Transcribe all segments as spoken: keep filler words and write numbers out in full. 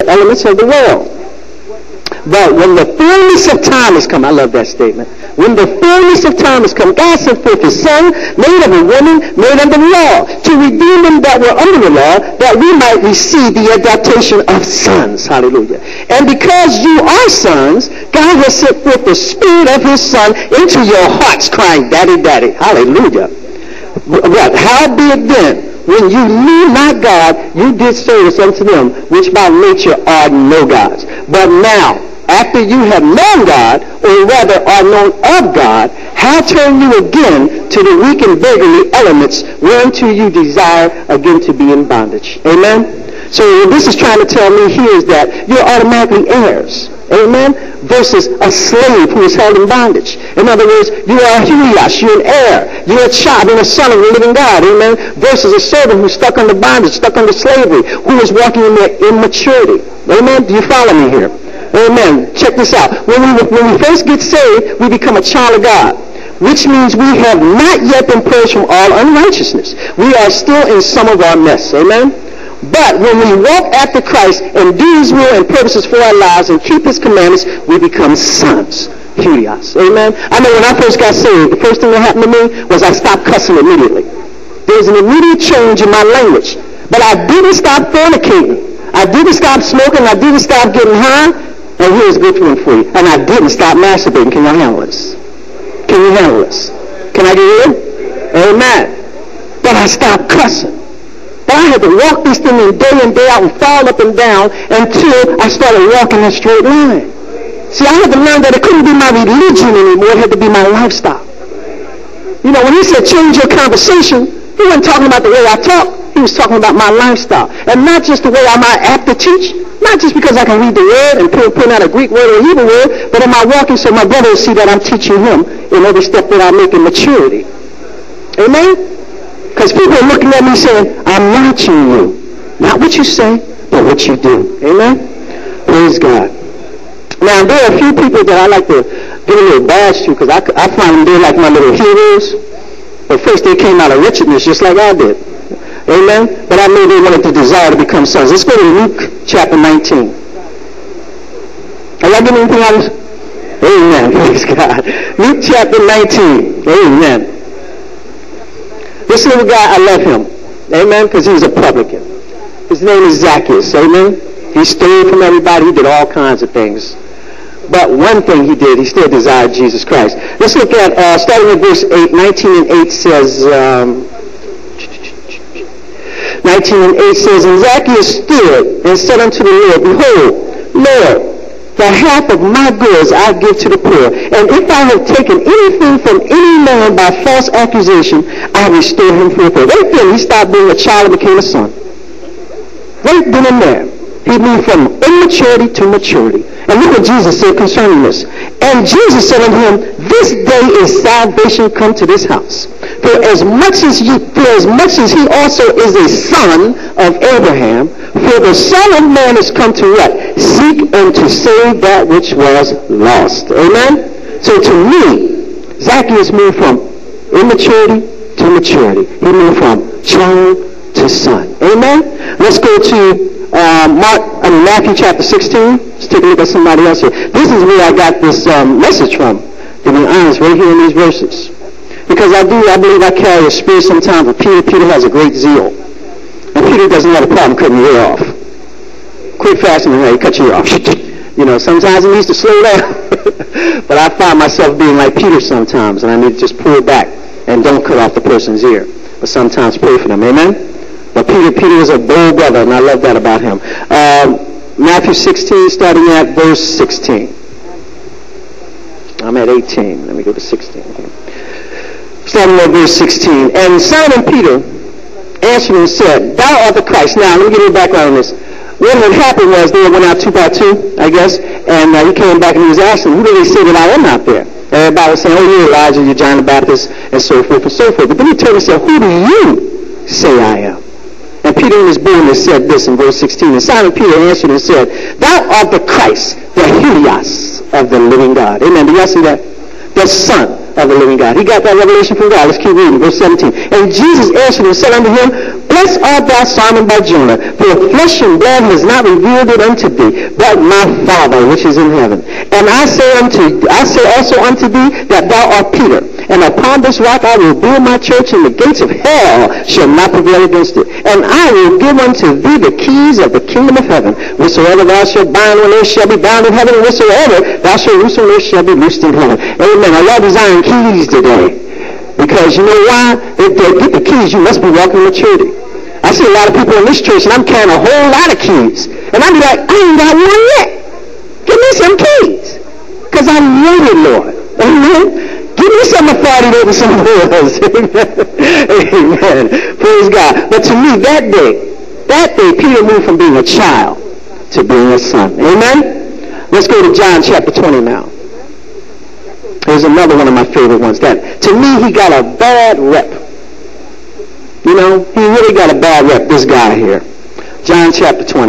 elements of the world. But when the fullness of time has come, I love that statement. When the fullness of time has come, God sent forth his Son, made of a woman, made under the law, to redeem them that were under the law, that we might receive the adoption of sons. Hallelujah. And because you are sons, God has sent forth the Spirit of his Son into your hearts, crying, Daddy, Daddy. Hallelujah. But howbeit then, when you knew not God, you did service unto them, which by nature are no gods. But now, after you have known God, or rather are known of God, how turn you again to the weak and beggarly elements whereunto you desire again to be in bondage? Amen? So what this is trying to tell me here is that you're automatically heirs. Amen? Versus a slave who is held in bondage. In other words, you are a huios, you're an heir, you're a child, you're a son of the living God. Amen? Versus a servant who's stuck under bondage, stuck under slavery, who is walking in their immaturity. Amen? Do you follow me here? Amen. Check this out. When we, when we first get saved, we become a child of God, which means we have not yet been purged from all unrighteousness. We are still in some of our mess. Amen? But when we walk after Christ and do his will and purposes for our lives and keep his commandments, we become sons. Huios. Amen? I know when I first got saved, the first thing that happened to me was I stopped cussing immediately. There was an immediate change in my language. But I didn't stop fornicating. I didn't stop smoking. I didn't stop getting high. And here's a good one for you. And I didn't stop masturbating. Can you handle this? Can you handle this? Can I get in? Amen. But I stopped cussing. But I had to walk this thing in day in, day out and fall up and down until I started walking in a straight line. See, I had to learn that it couldn't be my religion anymore. It had to be my lifestyle. You know, when he said change your conversation, he wasn't talking about the way I talk. He was talking about my lifestyle. And not just the way I might apt to teach. Not just because I can read the word and put, put out a Greek word or a Hebrew word, but am I walking so my brother will see that I'm teaching him in every step that I make in maturity. Amen? Because people are looking at me saying, I'm watching you. Not what you say, but what you do. Amen? Praise God. Now, there are a few people that I like to give a little badge to, because I, I find them they're like my little heroes. But first they came out of wretchedness just like I did. Amen? But I know they wanted to desire to become sons. Let's go to Luke chapter nineteen. Are y'all getting anything out of this? Amen. Praise God. Luke chapter nineteen. Amen. This little guy, I love him. Amen? Because he's a publican. His name is Zacchaeus. Amen? He stole from everybody. He did all kinds of things. But one thing he did, he still desired Jesus Christ. Let's look at, uh, starting at verse eight, nineteen and eight says, um, nineteen and eight says, And Zacchaeus stood and said unto the Lord, Behold, Lord, the half of my goods I give to the poor. And if I have taken anything from any man by false accusation, I restore him fourfold. Right then, he stopped being a child and became a son. Right then and there. He moved from immaturity to maturity. And look what Jesus said concerning this. And Jesus said unto him, This day is salvation come to this house. For as much as you, for as much as he also is a son of Abraham, for the Son of Man is come to what? Seek and to save that which was lost. Amen? So to me, Zacchaeus moved from immaturity to maturity. He moved from child to son. Amen? Let's go to Uh, Mark, I mean Matthew chapter sixteen. Let's take a look at somebody else here. This is where I got this um, message from, to be honest, right here in these verses. Because I do, I believe I carry a spirit sometimes of Peter. Peter has a great zeal. And Peter doesn't have a problem cutting your ear off. Quit fasting and he cut your ear off. You know, sometimes it needs to slow down. But I find myself being like Peter sometimes, and I need to just pull back and don't cut off the person's ear. But sometimes pray for them. Amen? But Peter, Peter is a bold brother, and I love that about him. Um, Matthew sixteen, starting at verse sixteen. I'm at eighteen. Let me go to sixteen. Starting at verse sixteen. And Simon Peter answered and said, Thou art the Christ. Now, let me give you a background on this. What had happened was they went out two by two, I guess, and uh, he came back and he was asking, who do they say that I am out there? Everybody was saying, oh, you're Elijah, you're John the Baptist, and so forth and so forth. But then he turned and said, who do you say I am? And Peter in his boldness said this in verse sixteen. And Simon Peter answered and said, Thou art the Christ, the Huios of the living God. Amen. Do y'all see that? The Son of the living God. He got that revelation from God. Let's keep reading. Verse seventeen. And Jesus answered and said unto him, Blessed art thou, Simon Bar-Jonah, for flesh and blood has not revealed it unto thee, but my Father which is in heaven. And I say unto, I say also unto thee that thou art Peter, and upon this rock I will build my church, and the gates of hell shall not prevail against it. And I will give unto thee the keys of the kingdom of heaven. Whatsoever thou shalt bind on earth shall be bound in heaven, and whatsoever thou shalt loose on earth shall be loosed in heaven. Amen. I love these iron keys today. Because you know why? If they get the keys, you must be walking in maturity. I see a lot of people in this church, and I'm carrying a whole lot of keys. And I be like, I ain't got one yet. Give me some keys. Because I'm needed, Lord. Amen. Give me some authority over some else. Amen. Praise God. But to me, that day, that day, Peter moved from being a child to being a son. Amen? Let's go to John chapter twenty now. Here's another one of my favorite ones. That, to me, he got a bad rep. You know, he really got a bad rep, this guy here. John chapter twenty.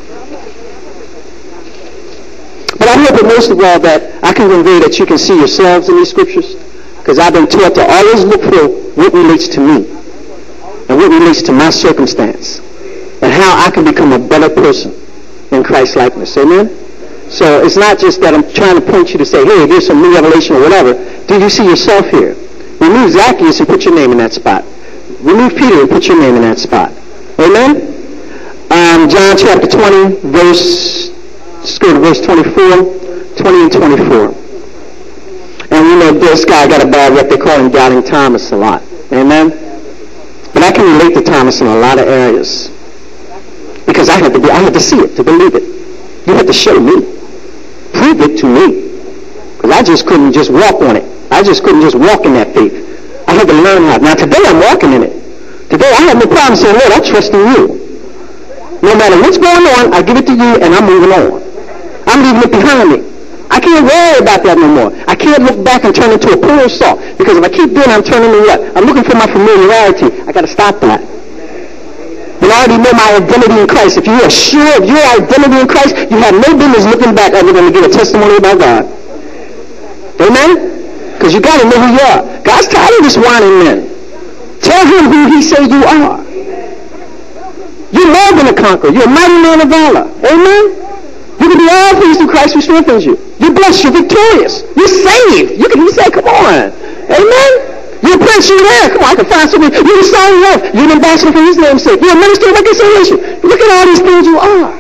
But I hope that most of all that I can convey that you can see yourselves in these scriptures. Because I've been taught to always look for what relates to me. And what relates to my circumstance. And how I can become a better person in Christ's likeness. Amen? So it's not just that I'm trying to point you to say, hey, there's some new revelation or whatever. Do you see yourself here? Remove Zacchaeus and put your name in that spot. Remove Peter and put your name in that spot. Amen? Um, John chapter twenty, verse, let's go to verse twenty-four, twenty and twenty-four. And we know this guy got a bad rep. They call him Doubting Thomas a lot. Amen? But I can relate to Thomas in a lot of areas. Because I had to be, I had to see it to believe it. You had to show me. Prove it to me. Because I just couldn't just walk on it. I just couldn't just walk in that faith. I had to learn how. Now today I'm walking in it. Today I have no problem saying, Lord, I trust in you. No matter what's going on, I give it to you and I'm moving on. I'm leaving it behind me. I can't worry about that no more. I can't look back and turn into a pillar of salt. Because if I keep doing it, I'm turning to what? I'm looking for my familiarity. I got to stop that. And I already know my identity in Christ. If you are sure of your identity in Christ, you have no business looking back other than to give a testimony about God. Amen? Because you got to know who you are. God's tired of this whining men. Tell him who he says you are. You're more than a conqueror. You're a mighty man of valor. Amen? You can do all things through Christ who strengthens you. You're blessed. You're victorious. You're saved. You can you say, come on. Amen? You're a prince, you're there. Come on, I can find something. You're the son of love. You're an ambassador for his name's sake. You're a minister of reconciliation. Look at all these things you are.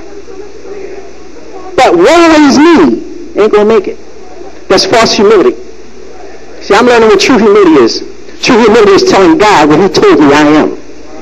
But woe is me ain't going to make it. That's false humility. See, I'm learning what true humility is. True humility is telling God what he told me I am.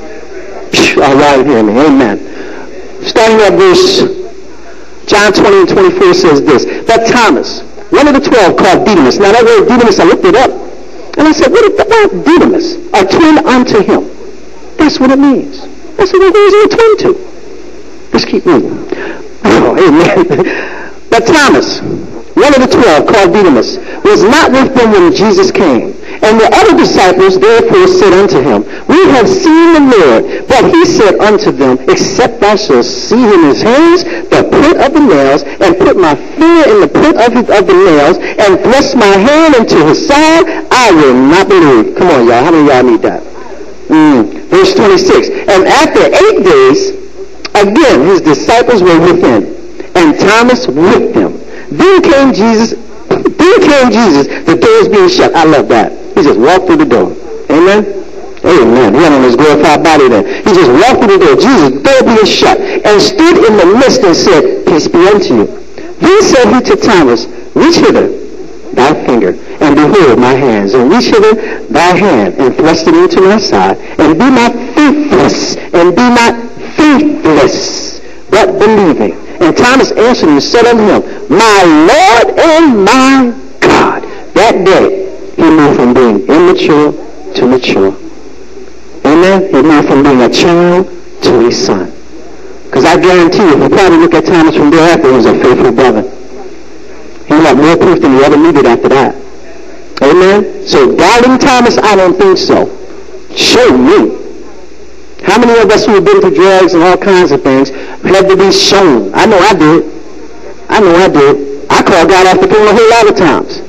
All right, hear me. Amen. Starting at verse, John twenty and twenty-four says this. But Thomas, one of the twelve, called Didymus. Now that word Didymus, I looked it up. And I said, what is that word Didymus? A twin unto him. That's what it means. That's what it means, a twin to. Let's keep moving. Oh, amen. But Thomas, one of the twelve, called Didymus, was not with them when Jesus came. And the other disciples therefore said unto him, we have seen the Lord. But he said unto them, except thou shalt see in his hands the print of the nails, and put my finger in the print of, his, of the nails, and thrust my hand into his side, I will not believe. Come on, y'all. How many of y'all need that? Mm. Verse twenty-six. And after eight days, again his disciples were within, and Thomas with them. Then came Jesus, then came Jesus, the doors being shut. I love that. He just walked through the door. Amen? Amen. He had on his glorified body then. He just walked through the door. Jesus, the door being shut, and stood in the midst and said, peace be unto you. Then said he to Thomas, reach hither thy finger, and behold my hands, and reach hither thy hand, and thrust it into my side, and be not faithless, and be not faithless, but believing. And Thomas answered and said unto him, my Lord and my God. That day, he moved from being immature to mature. Amen? He moved from being a child to a son. Because I guarantee you, if you probably look at Thomas from thereafter, he was a faithful brother. He had more proof than he ever needed after that. Amen? So, doubting Thomas, I don't think so. Show me. How many of us who have been through drugs and all kinds of things had to be shown? I know I did. I know I did. I called God off the phone a whole lot of times.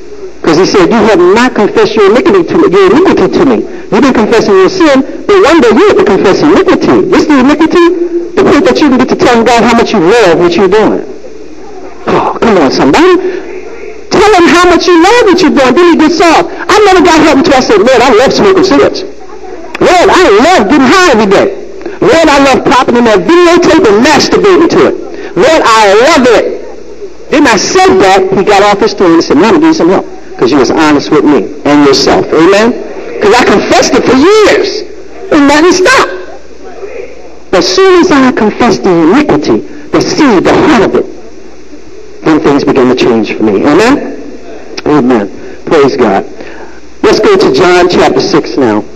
Because he said, you have not confessed your iniquity to me, your iniquity to me. You've been confessing your sin, but one day you have to confess iniquity. What's the iniquity? The point that you can get to telling God how much you love what you're doing. Oh, come on, somebody. Tell him how much you love what you're doing. Then he gets off. I never got help until I said, Lord, I love smoking cigarettes. Lord, I love getting high every day. Lord, I love popping in that videotape and masturbating to it. Lord, I love it. Then I said that, he got off his throne and said, now I'm going to give you some help. Because you was honest with me and yourself. Amen? Because I confessed it for years. And nothing stopped. But as soon as I confessed the iniquity, the seed, the heart of it, then things began to change for me. Amen? Amen. Praise God. Let's go to John chapter six now.